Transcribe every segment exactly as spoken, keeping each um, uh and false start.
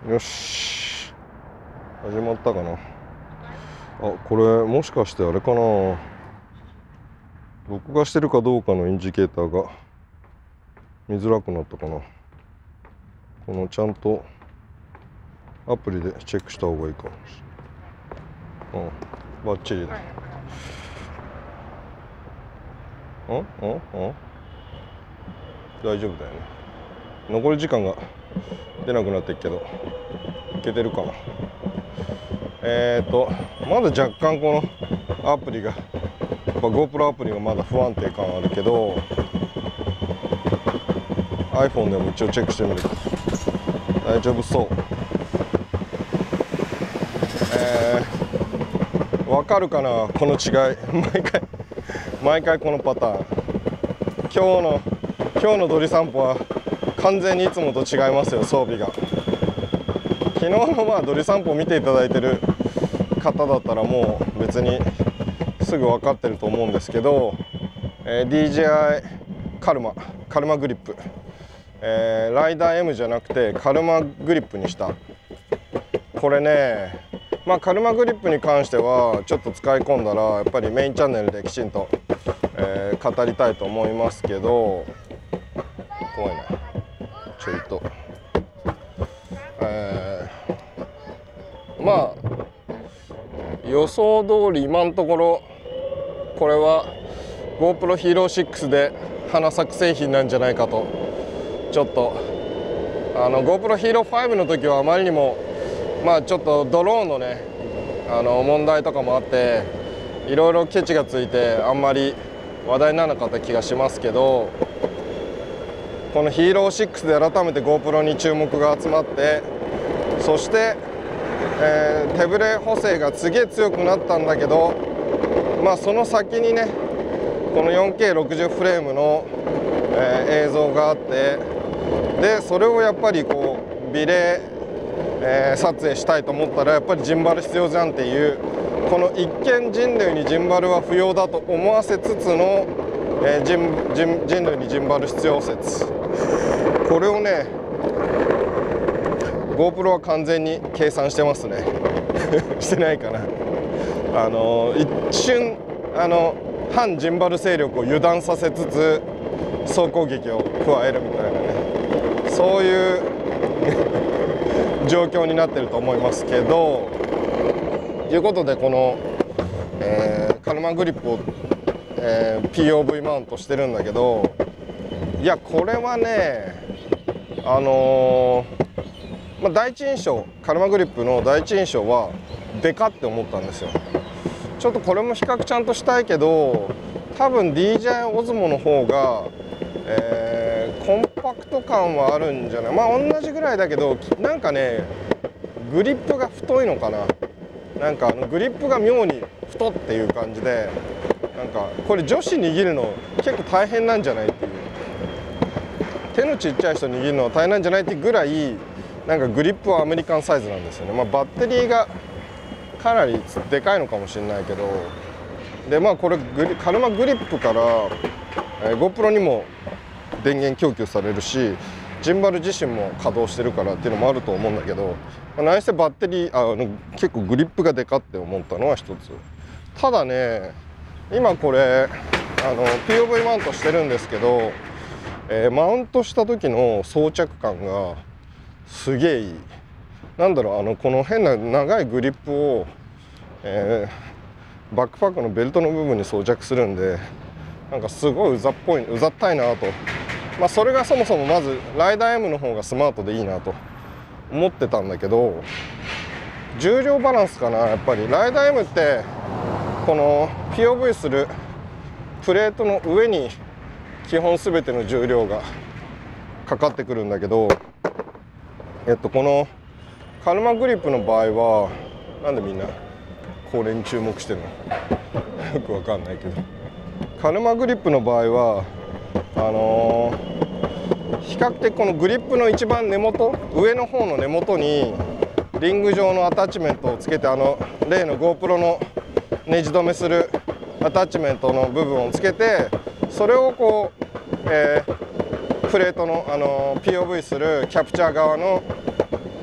よし、始まったかな。あ、これもしかしてあれかな、録画してるかどうかのインジケーターが見づらくなったかな。このちゃんとアプリでチェックした方がいいかもしれない。うん、バッチリだ。うんうんうん、大丈夫だよね。残り時間が出なくなってるけどいけてるかな。えーとまだ若干このアプリがやっぱ GoPro アプリがまだ不安定感あるけど iPhone でも一応チェックしてみると大丈夫そう。えー、わかるかなこの違い。毎回毎回このパターン。今日の今日のドリ散歩は完全にいつもと違いますよ、装備が。昨日のまあドリ散歩見ていただいてる方だったらもう別にすぐ分かってると思うんですけど、えー、ディージェーアイ カルマカルマグリップ、えー、ライダー M じゃなくてカルマグリップにした。これね、まあカルマグリップに関してはちょっと使い込んだらやっぱりメインチャンネルできちんと、えー、語りたいと思いますけど、怖いなちょいと、えー、まあ予想通り今のところこれは GoPro Hero シックスで花咲く製品なんじゃないかと。ちょっとあの GoPro Hero ファイブの時はあまりにもまあちょっとドローンのねあの問題とかもあっていろいろケチがついてあんまり話題にならなかった気がしますけど、この Hero シックスで改めて GoPro に注目が集まって、そして、えー、手ブレ補正がすげえ強くなったんだけど、まあその先にねこの よんケーろくじゅう フレームの、えー、映像があって、でそれをやっぱりこう美麗、えー、撮影したいと思ったらやっぱりジンバル必要じゃんっていう、この一見人類にジンバルは不要だと思わせつつの、えー、人, 人, 人類にジンバル必要説、これをね GoPro は完全に計算してますね。してないかな。あの一瞬あの反ジンバル勢力を油断させつつ走行撃を加えるみたいなね、そういう状況になってると思いますけど、ということでこの、えー、カルマグリップを、えー、ピーオーブイ マウントしてるんだけど、いやこれはねあのー、まあ、第一印象カルマグリップの第一印象はデカって思ったんですよ。ちょっとこれも比較ちゃんとしたいけど多分 ディージェーアイ オズモの方が、えー、コンパクト感はあるんじゃない。まあ同じぐらいだけどなんかねグリップが太いのかな。なんかあのグリップが妙に太っていう感じで、なんかこれ女子握るの結構大変なんじゃないっていう、手のちっちゃい人握るのは大変なんじゃないっていうぐらいなんかグリップはアメリカンサイズなんですよね。まあ、バッテリーがかなりでかいのかもしれないけど、でまあこれグリカルマグリップから、えー、GoPro にも電源供給されるしジンバル自身も稼働してるからっていうのもあると思うんだけど、まあ、何せバッテリーあの結構グリップがでかって思ったのは一つ。ただね今これあの ピーオーブイ マウントしてるんですけど、えー、マウントした時の装着感がすげえいい。なんだろう、あのこの変な長いグリップを、えー、バックパックのベルトの部分に装着するんで、なんかすごいうざっぽいうざったいなと。まあそれがそもそもまずライダー M の方がスマートでいいなと思ってたんだけど、重量バランスかな。やっぱりライダー M ってこの ピーオーブイ するプレートの上に基本全ての重量がかかってくるんだけど、えっとこのカルマグリップの場合はなんでみんなこれに注目してるのよくわかんないけど、カルマグリップの場合はあのー、比較的このグリップの一番根元上の方の根元にリング状のアタッチメントをつけて、あの例の GoPro のネジ止めするアタッチメントの部分をつけて、それをこう、えー、プレートの、あのー、ピーオーブイ するキャプチャー側の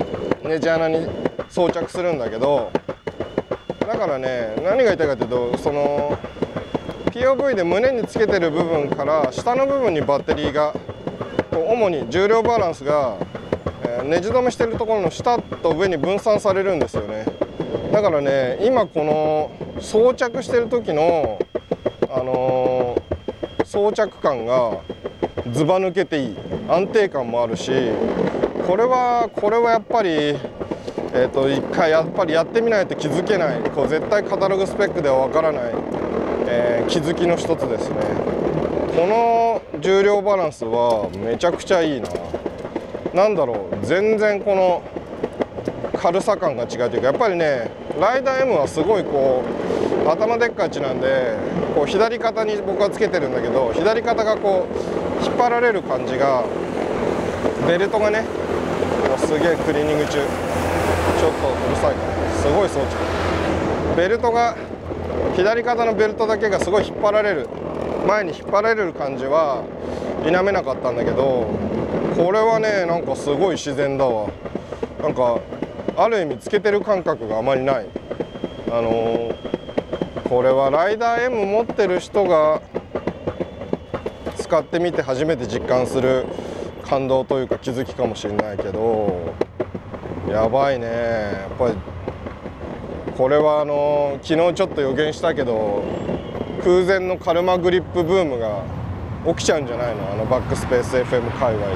ネジ穴に装着するんだけど、だからね、何が言いたいかというと、その ピーオーブイ で胸につけてる部分から下の部分にバッテリーが主に重量バランスがネジ止めしてるところの下と上に分散されるんですよね。だからね、今この装着してる時のあのー、装着感がずば抜けていい、安定感もあるし、これはこれはやっぱりえーと一回やっぱりやってみないと気づけない、こう絶対カタログスペックではわからない、えー、気づきの一つですね。この重量バランスはめちゃくちゃいいな。なんだろう、全然この軽さ感が違うというか、やっぱりねライダー M はすごいこう頭でっかちなんで、こう左肩に僕はつけてるんだけど、左肩がこう引っ張られる感じが、ベルトがね、もうすげえクリーニング中ちょっとうるさいかな、すごい装置、ベルトが左肩のベルトだけがすごい引っ張られる、前に引っ張られる感じは否めなかったんだけど、これはねなんかすごい自然だわ。なんかある意味つけてる感覚があまりない。あのー、これはライダー M 持ってる人が使ってみて初めて実感する感動というか気づきかもしれないけど、やばいね。やっぱりこれはあのー、昨日ちょっと予言したけど、空前のカルマグリップブームが起きちゃうんじゃないの、あのバックスペース エフエム 界隈で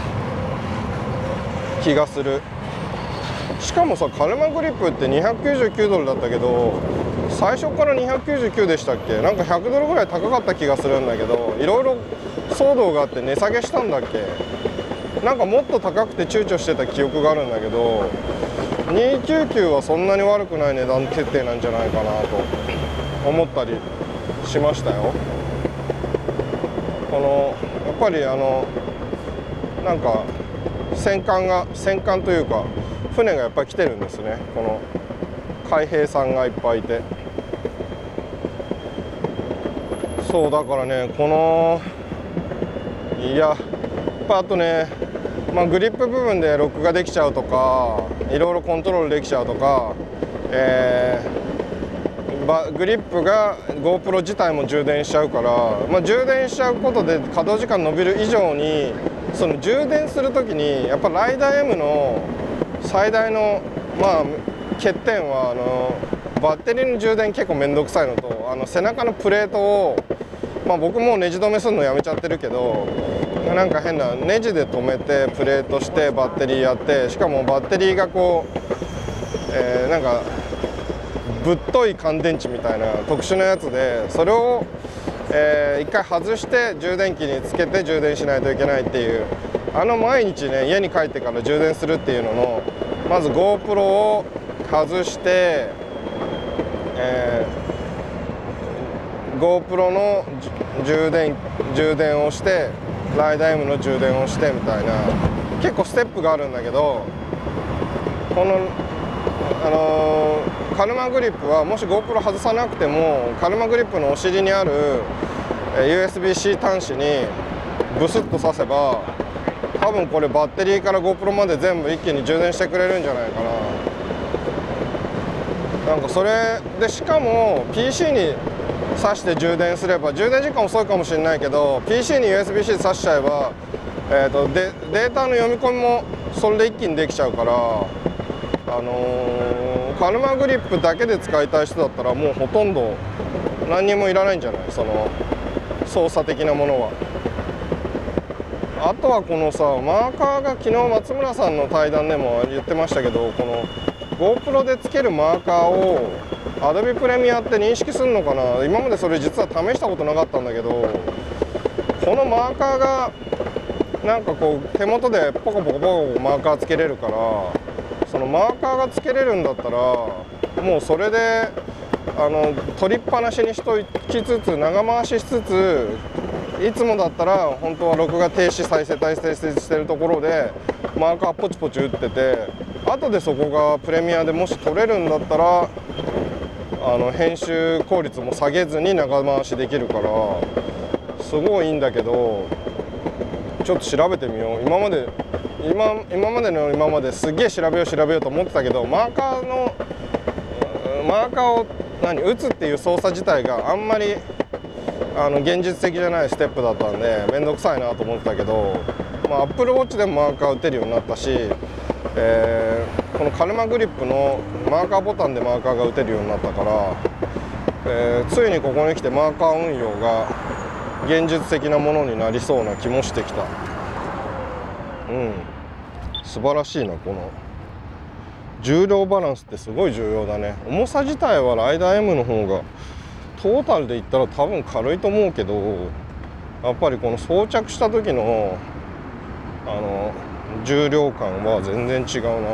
気がする。しかもさ、カルマグリップってにひゃくきゅうじゅうきゅうドルだったけど、最初からにひゃくきゅうじゅうきゅうでしたっけ。なんかひゃくドルぐらい高かった気がするんだけど、いろいろ騒動があって値下げしたんだっけ。なんかもっと高くて躊躇してた記憶があるんだけど、にひゃくきゅうじゅうきゅうはそんなに悪くない値段決定なんじゃないかなと思ったりしましたよ。このやっぱりあのなんか戦艦が戦艦というか船がやっぱり来てるんですね。この海兵さんがいっぱいいて、そうだからね、このいややっぱあとね、まあ、グリップ部分でロックができちゃうとか、いろいろコントロールできちゃうとか、えー、グリップが GoPro 自体も充電しちゃうから、まあ、充電しちゃうことで稼働時間伸びる以上に、その充電する時にやっぱライダー M の最大の、まあ、欠点はあのバッテリーの充電結構面倒くさいのと、あの背中のプレートを、まあ、僕もうネジ止めするのやめちゃってるけど、なんか変なネジで止めてプレートしてバッテリーやって、しかもバッテリーがこう、えー、なんかぶっとい乾電池みたいな特殊なやつで、それを、えー、一回外して充電器につけて充電しないといけないっていう、あの毎日ね家に帰ってから充電するっていうのの、まず GoPro を外して、えー、GoPro の充電充電をして、ライダー M の充電をしてみたいな、結構ステップがあるんだけど、このあのー、カルマグリップはもし GoPro 外さなくても、カルマグリップのお尻にある ユーエスビーC 端子にブスッと挿せば、多分これバッテリーから GoPro まで全部一気に充電してくれるんじゃないかな。なんかそれで、しかも ピーシー に挿して充電すれば、充電時間遅いかもしれないけど ピーシー に ユーエスビーC 挿しちゃえば、えーと、でデータの読み込みもそれで一気にできちゃうから、あのー、カルマグリップだけで使いたい人だったらもうほとんど何にもいらないんじゃない、その操作的なものは。あとはこのさ、マーカーが昨日松村さんの対談でも言ってましたけど、この GoPro でつけるマーカーを Adobe プレミアって認識するのかな。今までそれ実は試したことなかったんだけど、このマーカーがなんかこう手元でポコポコポコマーカーつけれるから、そのマーカーがつけれるんだったらもうそれであの取りっぱなしにしときつつ、長回ししつつ、いつもだったら本当は録画停止再生再生してるところでマーカーポチポチ打ってて、後でそこがプレミアでもし撮れるんだったら、あの編集効率も下げずに長回しできるからすごいいいんだけど、ちょっと調べてみよう。今まで今今までの今まですげえ調べよう調べようと思ってたけど、マーカーのマーカーを何打つっていう操作自体があんまりあの現実的じゃないステップだったんで面倒くさいなと思ってたけど、まあ、Apple Watch でもマーカー打てるようになったし、えー、このカルマグリップのマーカーボタンでマーカーが打てるようになったから、えー、ついにここに来てマーカー運用が現実的なものになりそうな気もしてきた。うん、素晴らしいな。この重量バランスってすごい重要だね。重さ自体はライダー M の方がトータルで言ったら多分軽いと思うけど、やっぱりこの装着した時のあの重量感は全然違うな。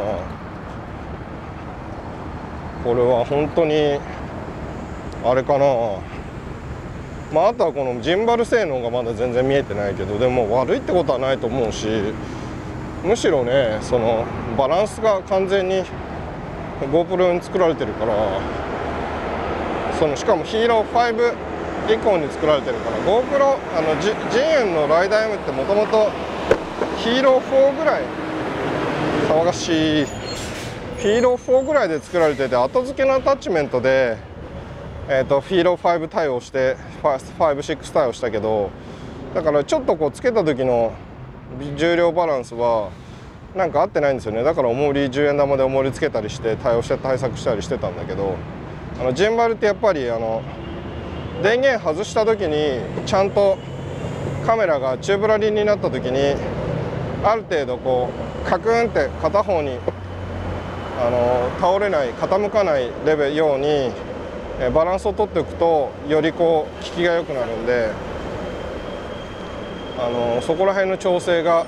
これは本当にあれかな。まああとはこのジンバル性能がまだ全然見えてないけど、でも悪いってことはないと思うし、むしろね、そのバランスが完全に GoPro に作られてるから、そのしかもヒーローファイブ以降に作られてるから、 GoPro あのジンエンのライダー M ってもともとヒーローフォーぐらい、騒がしい、ヒーローフォーぐらいで作られてて、後付けのアタッチメントで、えー、とヒーローファイブ対応してファイブシックス対応したけど、だからちょっとこうつけた時の重量バランスはなんか合ってないんですよね。だから重りじゅうえん玉で重りつけたりして対応して対策したりしてたんだけど、あのジンバルってやっぱりあの電源外した時にちゃんとカメラがチューブラリンになった時にある程度こうカクンって片方にあの倒れない傾かないレベルようにバランスを取っておくとよりこう効きが良くなるんで、あのそこら辺の調整が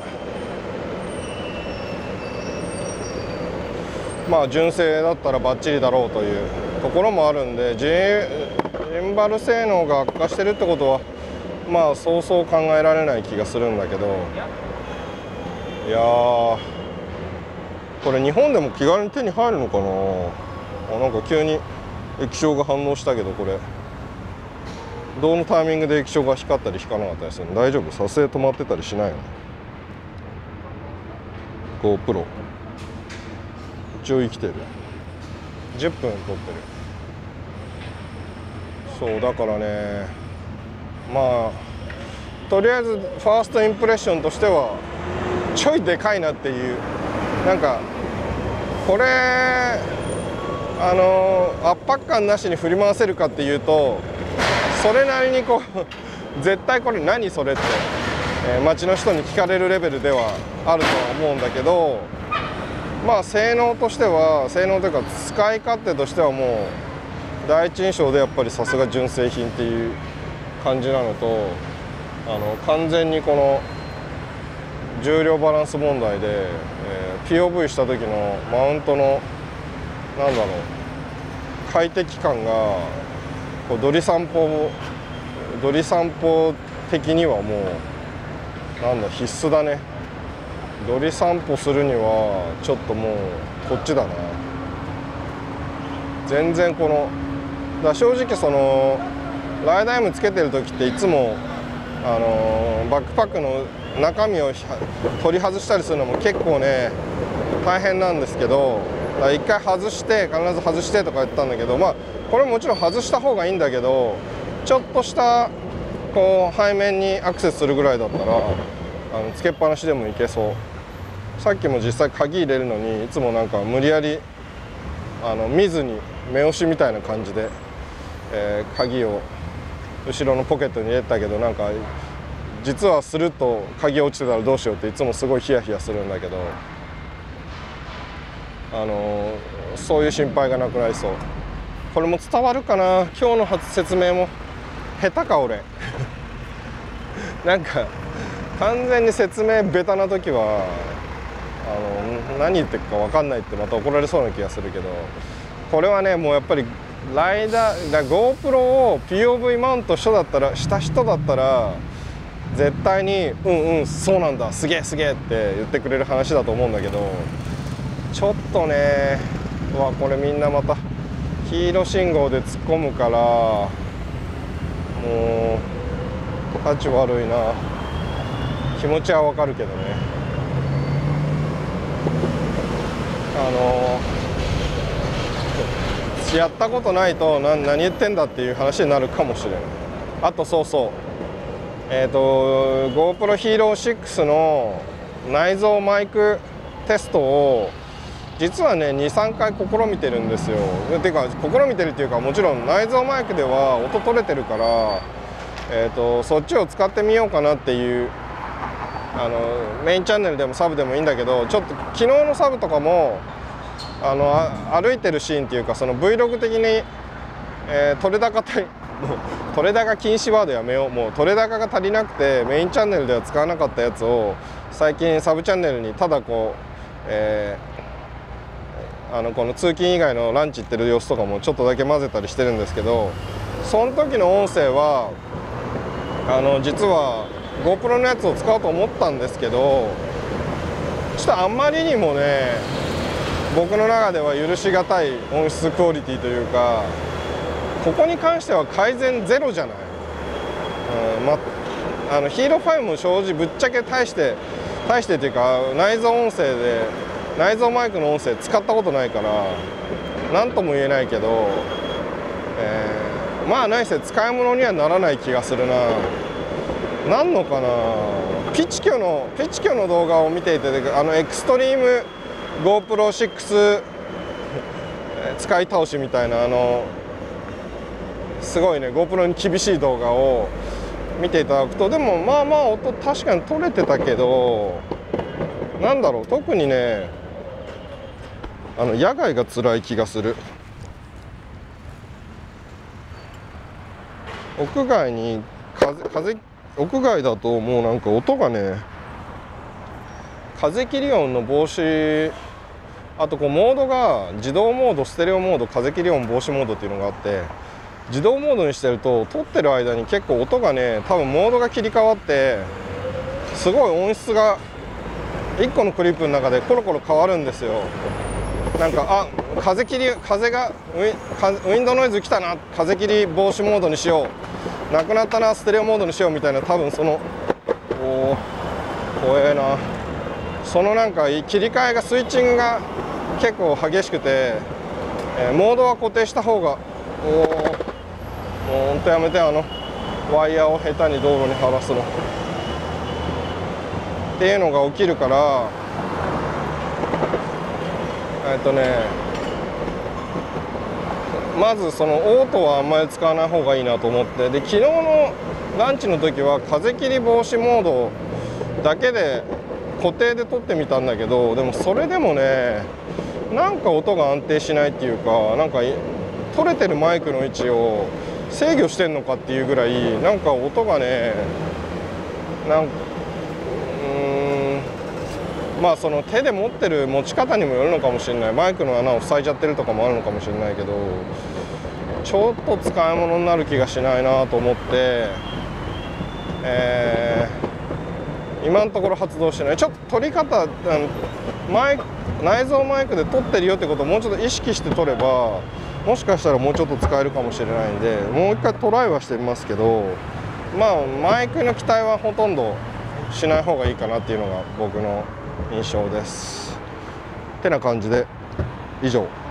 まあ純正だったらバッチリだろうというところもあるんで、ジンバル性能が悪化してるってことはまあそうそう考えられない気がするんだけど、いやーこれ日本でも気軽に手に入るのかな。あ、なんか急に液晶が反応したけど、これどのタイミングで液晶が光ったり光らなかったりするの？大丈夫？撮影止まってたりしないの？ GoPro 一応生きてる。じゅっぷん撮ってる。そうだからね、まあとりあえずファーストインプレッションとしてはちょいでかいなっていう、なんかこれあの圧迫感なしに振り回せるかっていうと、それなりにこう絶対これ何それって、えー、街の人に聞かれるレベルではあるとは思うんだけど、まあ性能としては性能というか使い勝手としてはもう第一印象でやっぱりさすが純正品っていう感じなのと、あの完全にこの重量バランス問題で、えー、ピーオーブイ した時のマウントのなんだろう快適感がこうドリ散歩ドリ散歩的にはもうなんだ必須だね。ドリ散歩するにはちょっともうこっちだな。全然このだ正直そのライダー M つけてる時っていつもあのバックパックの中身を取り外したりするのも結構ね大変なんですけど、一回外して必ず外してとか言ったんだけど、まあこれもちろん外した方がいいんだけど、ちょっとしたこう背面にアクセスするぐらいだったらあのつけっぱなしでもいけそう。さっきも実際鍵入れるのにいつもなんか無理やりあの見ずに目押しみたいな感じで、えー、鍵を後ろのポケットに入れたけど、なんか実はスルッと鍵落ちてたらどうしようっていつもすごいヒヤヒヤするんだけど、あのー、そういう心配がなくなりそう。これも伝わるかな。今日の初説明も下手か俺なんか完全に説明ベタな時はあの何言ってるか分かんないってまた怒られそうな気がするけど、これはねもうやっぱりライダーだ GoPro を ピーオーブイ マウントしただったらした人だったら絶対にうんうんそうなんだすげえすげえって言ってくれる話だと思うんだけど、ちょっとねうわこれみんなまた黄色信号で突っ込むからもうタチ悪いな。気持ちはわかるけどね。 あのやったことないとな何言ってんだっていう話になるかもしれない。あとそうそうえっと GoPro Hero シックスの内蔵マイクテストを実はねにさんかい試みてるんですよ。ていうか試みてるっていうか、もちろん内蔵マイクでは音取れてるから、えー、とそっちを使ってみようかなっていう、あのメインチャンネルでもサブでもいいんだけど、ちょっと昨日のサブとかもあのあ歩いてるシーンっていうか、その Vlog 的に、えー、取れ高たい取れ高禁止ワードやめよう。もう取れ高が足りなくてメインチャンネルでは使わなかったやつを最近サブチャンネルにただこう、えーあのこの通勤以外のランチ行ってる様子とかもちょっとだけ混ぜたりしてるんですけど、その時の音声はあの実は GoPro のやつを使おうと思ったんですけど、ちょっとあんまりにもね僕の中では許し難い音質クオリティというか、ここに関しては改善ゼロじゃない、うんま、あのヒーローファイブも正直ぶっちゃけ大して大してというか内蔵音声で内蔵マイクの音声使ったことないから何とも言えないけど、えー、まあ何せ使い物にはならない気がするな。なんのかな、ピチキョのピチキョの動画を見ていて、あのエクストリーム GoPro シックス使い倒しみたいな、あのすごいね GoPro に厳しい動画を見ていただくと、でもまあまあ音確かに取れてたけど、なんだろう、特にねあの野外が辛い気がする。屋外に風風屋外だともうなんか音がね、風切り音の防止、あとこうモードが自動モード、ステレオモード、風切り音防止モードっていうのがあって、自動モードにしてると撮ってる間に結構音がね、多分モードが切り替わってすごい音質がいっこのクリップの中でコロコロ変わるんですよ。なんかあ風切り風がウィ、ウィンドノイズ来たな、風切り防止モードにしよう、なくなったなステレオモードにしようみたいな、多分そのおー怖えな、そのなんか切り替えがスイッチングが結構激しくて、えー、モードは固定した方がおおもうほんとやめて、あのワイヤーを下手に道路に張らすのっていうのが起きるから、えっとねまずそのオートはあんまり使わない方がいいなと思って、で昨日のランチの時は風切り防止モードだけで固定で撮ってみたんだけど、でもそれでもねなんか音が安定しないっていうか、なんか取れてるマイクの位置を制御してんのかっていうぐらいなんか音がね、なんまあその手で持ってる持ち方にもよるのかもしれない。マイクの穴を塞いじゃってるとかもあるのかもしれないけど、ちょっと使い物になる気がしないなと思って、えー、今のところ発動してない。ちょっと取り方、あのマイク内蔵マイクで撮ってるよってことをもうちょっと意識して撮れば、もしかしたらもうちょっと使えるかもしれないんで、もう一回トライはしてみますけど、まあマイクの期待はほとんどしない方がいいかなっていうのが僕の印象です。てな感じで以上。